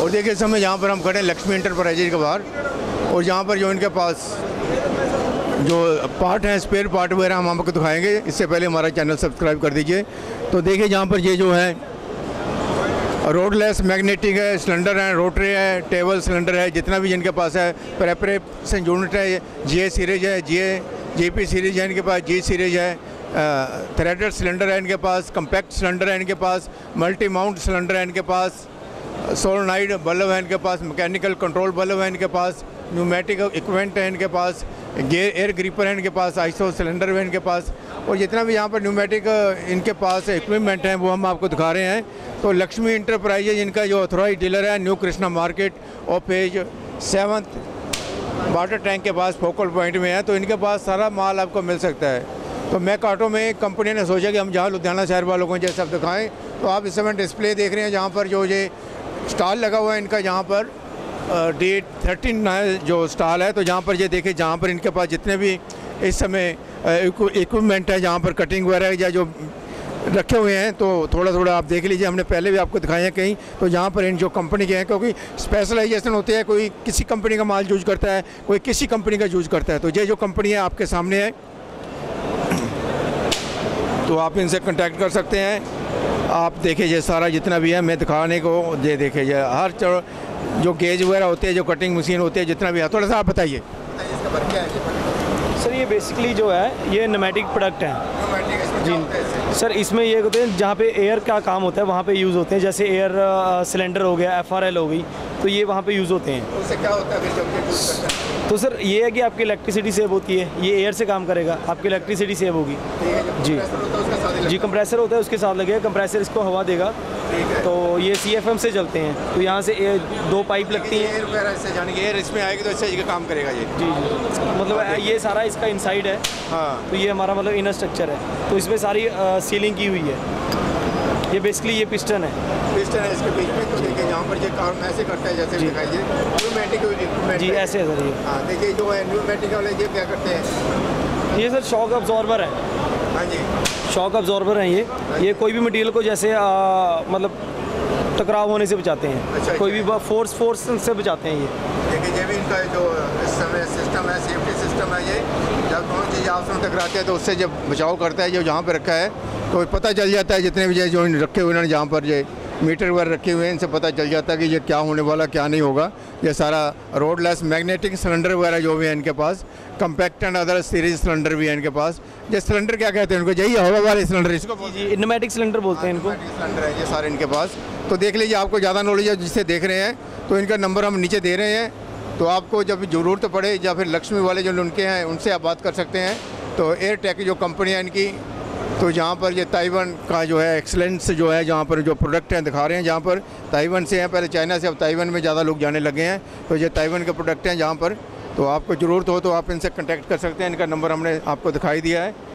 और देखिए इस समय यहाँ पर हम खड़े हैं लक्ष्मी इंटरप्राइजेज के बाहर, और यहाँ पर जो इनके पास जो पार्ट हैं, स्पेयर पार्ट वगैरह हम आपको दिखाएंगे। इससे पहले हमारा चैनल सब्सक्राइब कर दीजिए। तो देखिए यहाँ पर ये जो है रोडलेस मैग्नेटिक है, सिलेंडर है, रोटरी है, टेबल सिलेंडर है, जितना भी इनके पास है। प्रेपरेशन यूनिट है, GA सीरीज है, GP सीरीज है इनके पास, G सीरीज है, थ्रेडेड सिलेंडर है इनके पास, कम्पैक्ट सिलेंडर है इनके पास, मल्टी माउंट सिलेंडर है इनके पास, सोलेनॉइड बल्ब है इनके पास, मैकेनिकल कंट्रोल बल्ब है इनके पास, न्यूमेटिक इक्विपमेंट है इनके पास, एयर ग्रिपर है इनके पास, आइसो सिलेंडर है इनके पास, और जितना भी यहाँ पर न्यूमेटिक इनके पास इक्विपमेंट हैं वो हम आपको दिखा रहे हैं। तो लक्ष्मी इंटरप्राइजेज इनका जो ऑथोराइज डीलर है, न्यू कृष्णा मार्केट और पेज 7 वाटर टैंक के पास फोकल पॉइंट में है। तो इनके पास सारा माल आपको मिल सकता है। तो मैक ऑटो में कंपनी ने सोचा कि हम जहाँ लुधियाना शहर वालों को जैसे आप दिखाएँ। तो आप इस समय डिस्प्ले देख रहे हैं जहाँ पर जो ये स्टॉल लगा हुआ है इनका, जहाँ पर D13 जो स्टॉल है। तो जहाँ पर ये देखें, जहाँ पर इनके पास जितने भी इस समय इक्विपमेंट है, जहाँ पर कटिंग वगैरह या जो रखे हुए हैं, तो थोड़ा थोड़ा आप देख लीजिए। हमने पहले भी आपको दिखाए हैं कहीं। तो जहाँ पर इन जो कंपनी के हैं, क्योंकि स्पेशलाइजेशन होते हैं, कोई किसी कंपनी का माल यूज करता है, कोई किसी कंपनी का यूज करता है। तो ये जो कंपनी है आपके सामने है, तो आप इनसे कांटेक्ट कर सकते हैं। आप देखिए ये सारा जितना भी है मैं दिखाने को, ये देखिए ये हर जो गेज वगैरह होते हैं, जो कटिंग मशीन होती है, जितना भी है। थोड़ा सा आप बताइए इसका वर्क क्या है। सर ये बेसिकली जो है ये न्यूमेटिक प्रोडक्ट हैं जी सर। इसमें ये होते हैं जहाँ पे एयर का काम होता है वहाँ पे यूज़ होते हैं, जैसे एयर सिलेंडर हो गया, FRL हो गई, तो ये वहाँ पे यूज़ होते हैं। उससे क्या होता है फिर जब ये यूज़ करते हैं? तो सर ये है कि आपकी इलेक्ट्रिसिटी सेव होती है, ये एयर से काम करेगा, आपकी इलेक्ट्रिसिटी सेव होगी जी जी। कंप्रेसर होता है उसके साथ लगेगा, कंप्रेसर इसको हवा देगा। तो ये CFM से चलते हैं, तो यहाँ से 2 पाइप लगती हैं। एयर वगैरह से जाने एयर इसमें आएगी तो इससे काम करेगा ये जी जी। मतलब ये सारा इसका इनसाइड है। हाँ। तो ये हमारा मतलब इनर स्ट्रक्चर है, तो इसमें सारी सीलिंग की हुई है। ये बेसिकली ये पिस्टन है इसके बीच में। तो देखिए यहाँ पर ये काम ऐसे करता है जैसे दिखाइए, न्यूमेटिक जी ऐसे है सर ये। हाँ देखिए जो है न्यूमेटिक वाले ये क्या करते हैं, ये सर शॉक अब्जॉर्बर है। हाँ जी, शॉक अब्जॉर्बर हैं ये कोई भी मटेरियल को जैसे मतलब टकराव होने से बचाते हैं। अच्छा, कोई भी फोर्स से बचाते हैं ये। देखिए ये भी इनका जो इस समय सिस्टम है, सेफ्टी सिस्टम है। ये जब दोनों चीज़ें आपस में टकराते हैं तो उससे जब बचाव करता है। जो जहाँ पर रखा है तो पता चल जाता है, जितने भी जो रखे हुए हैं जहाँ पर ये मीटर वगैरह रखे हुए हैं, इनसे पता चल जाता है कि ये क्या होने वाला क्या नहीं होगा। ये सारा रोडलेस मैग्नेटिक सिलेंडर वगैरह जो भी है इनके पास, compact and other series cylinder भी है इनके पास। ये सिलेंडर क्या कहते हैं उनको, यही हवा वाले सिलेंडर इसको जी न्यूमेटिक सिलेंडर बोलते हैं इनको। सिलेंडर है ये सारे इनके पास। तो देख लीजिए, आपको ज़्यादा नॉलेज है जिससे देख रहे हैं, तो इनका नंबर हम नीचे दे रहे हैं। तो आपको जब ज़रूरत पड़े या फिर लक्ष्मी वाले जो उनके हैं उनसे आप बात कर सकते हैं। तो एयरटेक जो कंपनी है इनकी, तो जहाँ पर ये ताइवान का जो है एक्सलेंस जो है, जहाँ पर जो प्रोडक्ट हैं दिखा रहे हैं, जहाँ पर ताइवान से हैं, पहले चाइना से, अब ताइवान में ज़्यादा लोग जाने लगे हैं। तो ये ताइवान के प्रोडक्ट हैं जहाँ पर, तो आपको ज़रूरत हो तो आप इनसे कांटेक्ट कर सकते हैं। इनका नंबर हमने आपको दिखाई दिया है।